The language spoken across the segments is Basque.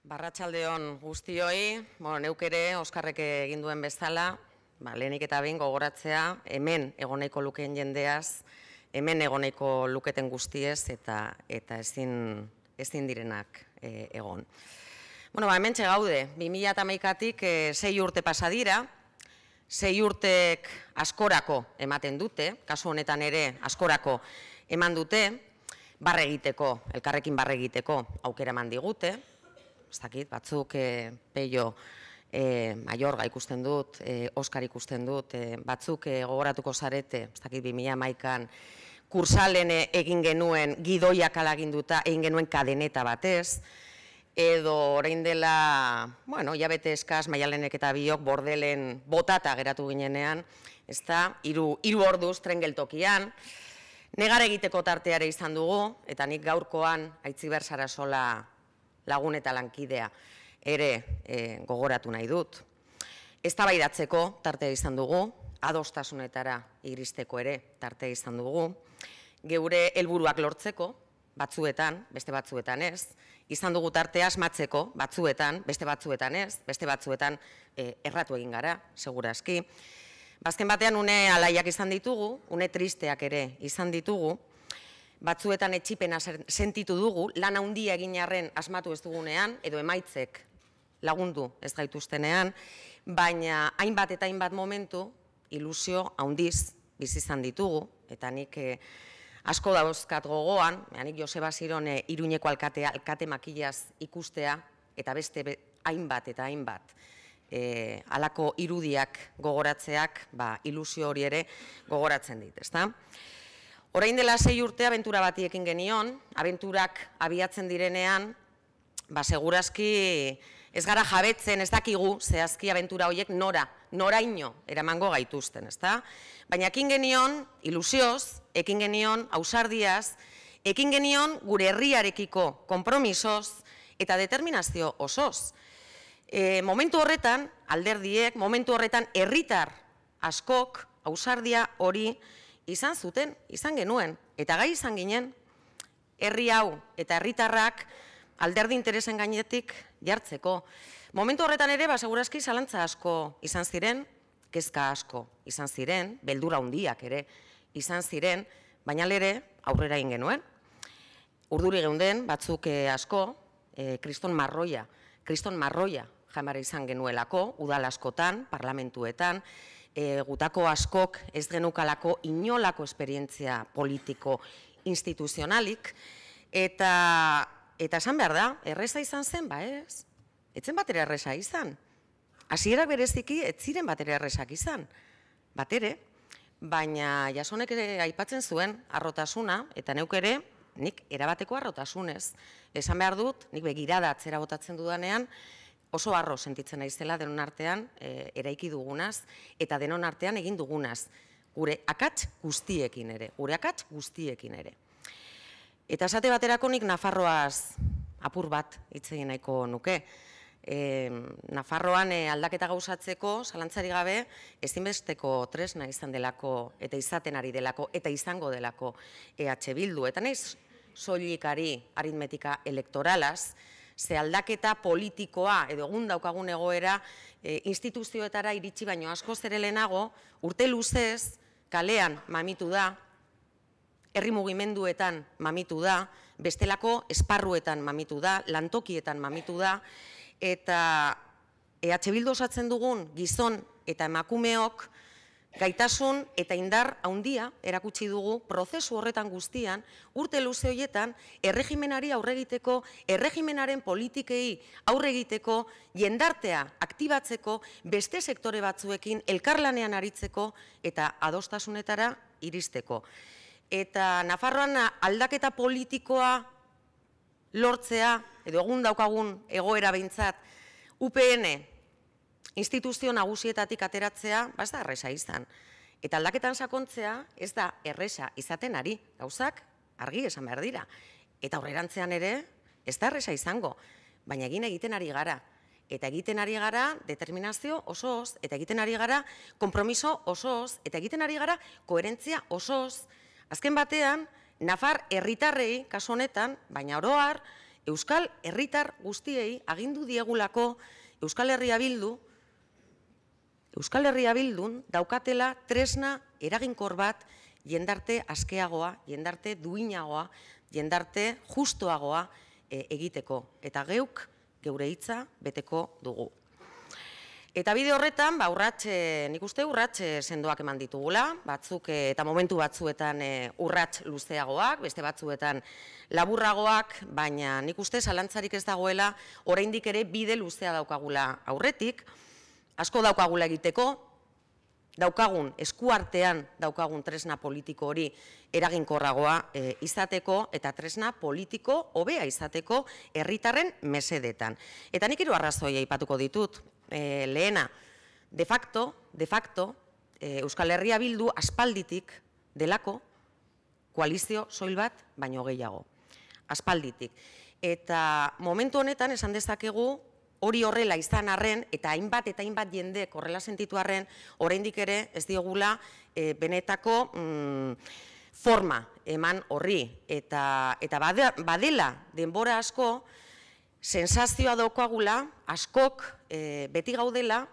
Arratsaldeon guztioi, neuk ere Oskarrek egin duen bezala, lehenik eta behin gogoratzea, hemen egoneiko lukeen jendeaz, hemen egoneiko luketen guztiez eta ezin direnak egon. Hemen gaude, 2011-tik 6 urte pasa dira, 6 urtek askorako ematen dute, kasu honetan ere askorako eman dute, barre egiteko, elkarrekin barre egiteko aukera eman digute. Ez dakit, batzuk Peio Maiorga ikusten dut, Oskar ikusten dut, batzuk gogoratuko zarete, ez dakit, 2011an kursalen egin genuen gidoiak alaginduta, egin genuen kadeneta batez, edo orain dela, hilabete eskaz, Maialenek eta biok bordelen botata geratu ginenean, ez da, 3 orduz tren geltokian, negar egiteko tarteare izan dugu, eta nik gaurkoan Aitziber Sarasola lagun eta lankidea ere gogoratu nahi dut. Eztabaidatzeko tartea izan dugu, adostasunetara iristeko ere tartea izan dugu, geure helburuak lortzeko, batzuetan, beste batzuetan ez, izan dugu tartea asmatzeko, batzuetan, beste batzuetan ez, beste batzuetan erratu egin gara, segurazki. Bazken batean une alaiak izan ditugu, une tristeak ere izan ditugu, batzuetan etxipena sentitu dugu, lan handia egin arren asmatu ez dugunean, edo emaitzek lagundu ez gaituztenean, baina hainbat eta hainbat momentu ilusio handiz bizi izan ditugu, eta nik asko dauzkat gogoan, nik Joseba Ziron Iruñeko alkate makilaz ikustea, eta beste hainbat eta hainbat halako irudiak gogoratzeak, ilusio hori ere gogoratzen dit, ezta? Orain dela 6 urte abentura bati ekin genion, abenturak abiatzen direnean, segurazki ez gara jabetzen, ez dakigu, zehazki abentura horiek noraino eramango gaituzten, ezta? Baina ekin genion ilusioz, ekin genion ausardiaz, ekin genion gure herriarekiko konpromisoz eta determinazio osoz. Momentu horretan, alderdiek, momentu horretan herritar askok ausardia hori izan zuten, izan genuen, eta gai izan ginen, herri hau eta herritarrak alderdi interesen gainetik jartzeko. Momentu horretan ere, segurazki zalantza asko izan ziren, kezka asko izan ziren, beldura handiak ere izan ziren, baina ere aurrera egin genuen. Urduri geunden, batzuk asko, kriston marroia jamara izan genuelako, udal askotan, parlamentuetan, gutako askok ez genukalako inolako esperientzia politiko instituzionalik, eta esan behar da, erreza izan zen, ez? Etzen batera erreza izan. Hasierak bereziki, ez ziren batera errezak izan. Batere, baina Jasonek ere aipatzen zuen arrotasuna, eta neuk ere, nik erabateko arrotasunez. Esan behar dut, nik begirada atzera botatzen dudanean, oso harro sentitzen naizela denon artean eraiki dugunaz, eta denon artean egin dugunaz, gure akats guztiekin ere. Eta esate baterako nik Nafarroaz apur bat hitz egin nahiko nuke. Nafarroan aldaketa gauzatzeko, zalantzari gabe, ezinbesteko tresna izan delako, eta izaten ari delako, eta izango delako EH Bildu. Eta naiz soilikari aritmetika elektoralaz, ze aldaketa politikoa edo egun daukagun egoera instituzioetara iritsi baino askoz ere lehenago, urte luzez kalean mamitu da, herri mugimenduetan mamitu da, bestelako esparruetan mamitu da, lantokietan mamitu da, eta EH Bildu osatzen dugun gizon eta emakumeok gaitasun eta indar handia erakutsi dugu prozesu horretan guztian, urte luze horietan, erregimenari aurre egiteko, erregimenaren politikei aurre egiteko, jendartea aktibatzeko, beste sektore batzuekin elkarlanean aritzeko eta adostasunetara iristeko. Eta Nafarroan aldaketa politikoa lortzea, edo egun daukagun egoera behintzat, UPN, instituzio nagusietatik ateratzea, ez da erresa izan. Eta aldaketan sakontzea ez da erresa izaten ari, gauzak argi esan behar dira. Eta aurrerantzean ere ez da erresa izango, baina egiten ari gara. Eta egiten ari gara determinazio osoz, eta egiten ari gara konpromiso osoz, eta egiten ari gara koherentzia osoz. Azken batean, Nafar herritarrei, kasu honetan, baina oro har, Euskal herritar guztiei agindu diegulako Euskal Herria Bildun daukatela tresna eraginkor bat jendarte askeagoa, jendarte duinagoa, jendarte justuagoa egiteko. Eta geuk geure hitza beteko dugu. Eta bide horretan, nik uste urrats sendoak eman ditugula, batzuk eta momentu batzuetan urrats luzeagoak, beste batzuetan laburragoak, baina nik uste zalantzarik ez dagoela, oraindik ere bide luzea daukagula aurretik, asko daukagula egiteko, daukagun eskuartean daukagun tresna politiko hori eraginkorragoa izateko eta tresna politiko hobea izateko herritarren mesedetan. Eta nik 3 arrazoi aipatuko ditut. Lehena, de facto, Euskal Herria Bildu aspalditik delako koalizio soil bat baino gehiago. Aspalditik. Eta momentu honetan esan dezakegu hori horrela izan arren eta hainbat jendek horrela sentitu arren, oraindik ere ez diogula benetako forma eman horri. Eta badela denbora asko, sensazioa daukagula, askok beti gaudela,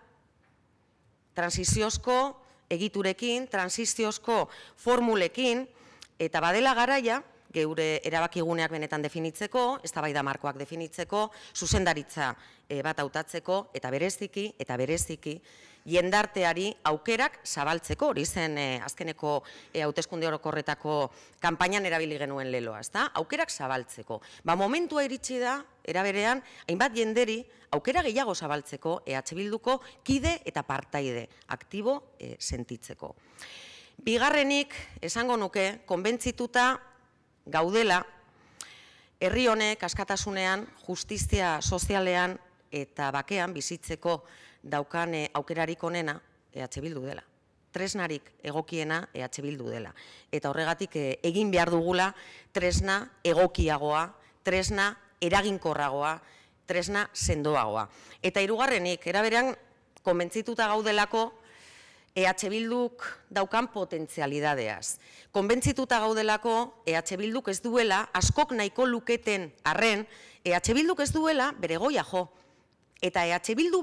transiziozko egiturekin, transiziozko formulekin, eta badela garaia, geure erabakiguneak benetan definitzeko, eztabaida markoak definitzeko, zuzendaritza bat hautatzeko, eta bereziki, jendarteari aukerak zabaltzeko, hori zen azkeneko hauteskunde orokorretako kanpainan erabili genuen leloa, ezta? Aukerak zabaltzeko. Momentua iritsi da, era berean, hainbat jenderi aukera gehiago zabaltzeko EH Bilduko kide eta partaide aktibo sentitzeko. Bigarrenik, esango nuke, konbentzituta gaudela, herri honek askatasunean, justizia sozialean eta bakean bizitzeko daukan aukerarik onena EH Bildu dela. Tresnarik egokiena EH Bildu dela. Eta horregatik egin behar dugula tresna egokiagoa, tresna eraginkorragoa, tresna sendoagoa. Eta hirugarrenik, era berean, konbentzituta gaudelako EH Bilduk daukan potentzialidadeaz. Konbentzituta gaudelako EH Bilduk ez duela, askok nahiko luketen arren, EH Bilduk ez duela bere goia jo. Eta EH Bildu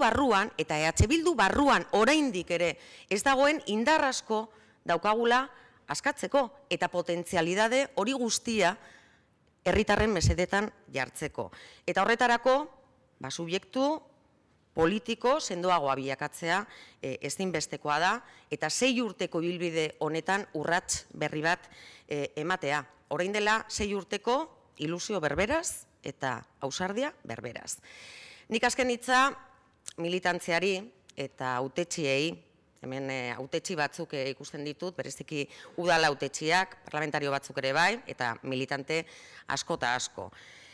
barruan oraindik ere ez dagoen indar asko daukagula askatzeko eta potentzialidade hori guztia herritarren mesedetan jartzeko. Eta horretarako, subjektu politiko sendoagoa bilakatzea ezinbestekoa da eta 6 urteko ibilbide honetan urrats berri bat ematea. Orain dela 6 urteko ilusio berberaz eta ausardia berberaz. Nik azken hitza militantziari eta hautetsiei, hemen hautetsi batzuk ikusten ditut, bereziki udal hautetsiak, parlamentario batzuk ere bai, eta militante asko eta asko.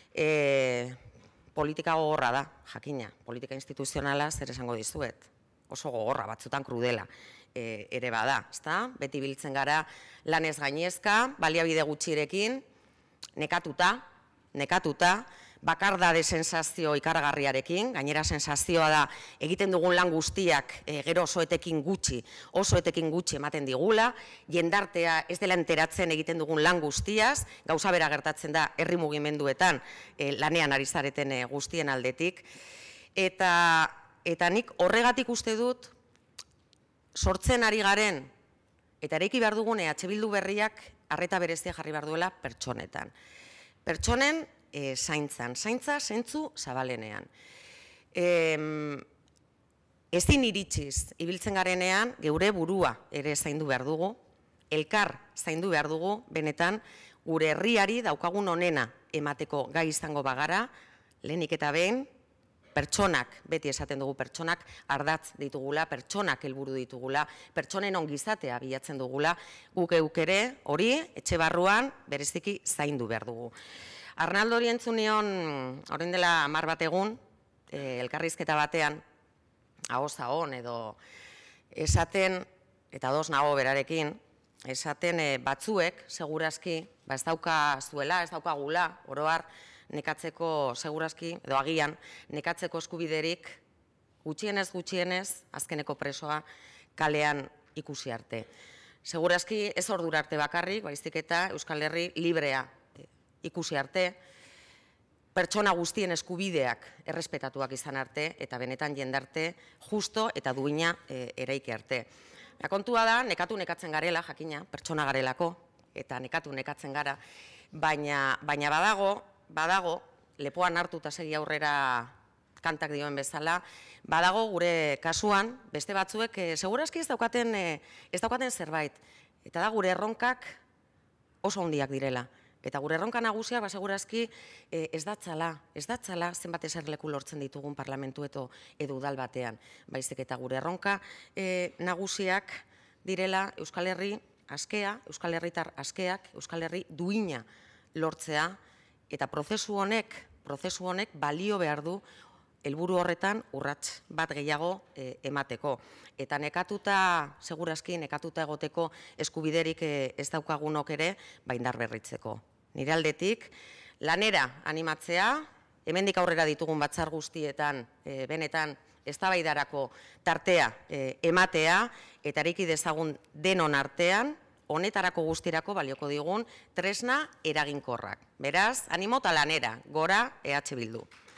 Politika gogorra da, jakina, politika instituzionala zer esango dizuet, oso gogorra, batzutan krudela ere bada, ezta? Beti biltzen gara lanez gainezka, baliabide gutxirekin, nekatuta, bakardade sensazio ikaragarriarekin, gainera sensazioa da egiten dugun lan guztiak gero oso etekin gutxi ematen digula, jendartea ez dela enteratzen egiten dugun lan guztiaz, gauza bera gertatzen da herri mugimenduetan lanean ari zareten guztien aldetik, eta nik horregatik uste dut sortzen ari garen eta eraiki behar dugun EH Bildu berriak arreta berezia jarri behar duela pertsonetan. Pertsonen zaintza zentzu zabalenean. Ezin iritsiz, ibiltzen garenean, geure burua ere zaindu behar dugu, elkar zaindu behar dugu, benetan, gure herriari daukagun onena emateko gai izango bagara, lehenik eta behin, pertsonak, beti esaten dugu pertsonak ardatz ditugula, pertsonak helburu ditugula, pertsonen ongizatea bilatzen dugula, guk ere hori, etxe barruan, bereziki zaindu behar dugu. Arnaldo hori entzunion, orain dela 10 bat egun, elkarrizketa batean, ahoz ahon edo esaten, eta ados nago berarekin, esaten batzuek, segurazki, ez daukazuela, ez daukagula, oroar, nekatzeko segurazki, edo agian, nekatzeko eskubiderik, gutxienez, azkeneko presoa kalean ikusi arte. Segurazki ez ordura arte bakarrik, baizik eta Euskal Herri librea ikusi arte, pertsona guztien eskubideak errespetatuak izan arte, eta benetan jendarte justo eta duina eraiki arte. Kontua da, nekatzen garela, jakina, pertsona garelako, eta nekatzen gara, baina badago, lepoan hartu eta segi aurrera kantak dioen bezala, badago gure kasuan, beste batzuek, segurazki ez daukaten zerbait, eta da gure erronkak oso handiak direla. Eta gure erronka nagusia, segurazki ez datzala zenbat eserleku lortzen ditugun parlamentu edo udal batean. Baizik eta gure erronka nagusiak direla Euskal Herri askea, Euskal Herritar askeak, Euskal Herri duina lortzea, eta prozesu honek balio behar du helburu horretan urrats bat gehiago emateko. Eta segurazki nekatuta egoteko eskubiderik ez daukagunok ere, indar berritzeko. Nire aldetik, lanera animatzea, hemendik aurrera ditugun batzar guztietan, benetan, eztabaidarako tartea ematea, eta eraiki dezagun denon artean, honetarako guztirako balioko digun tresna eraginkorrak. Beraz, animo eta lanera, gora EH Bildu.